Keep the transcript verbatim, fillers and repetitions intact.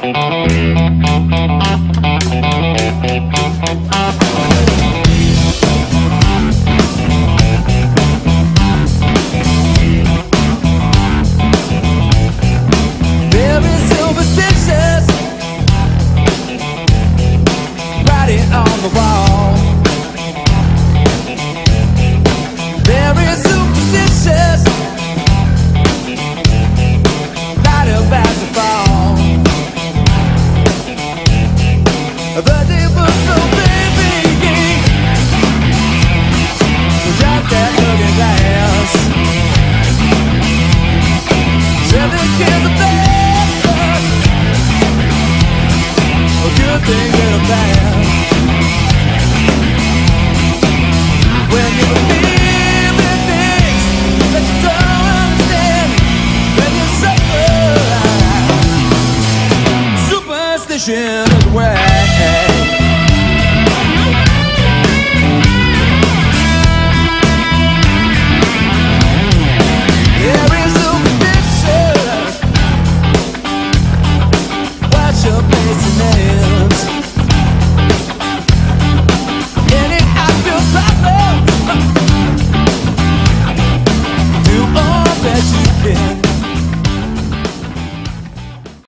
Very superstitious, writing on the wall. Very superstitious, light up as a fall. The day was so baby, drop that looking glass. Seven kids of bad, a good thing and a bad. When you believe in things that you don't understand, when you suffer, superstition is where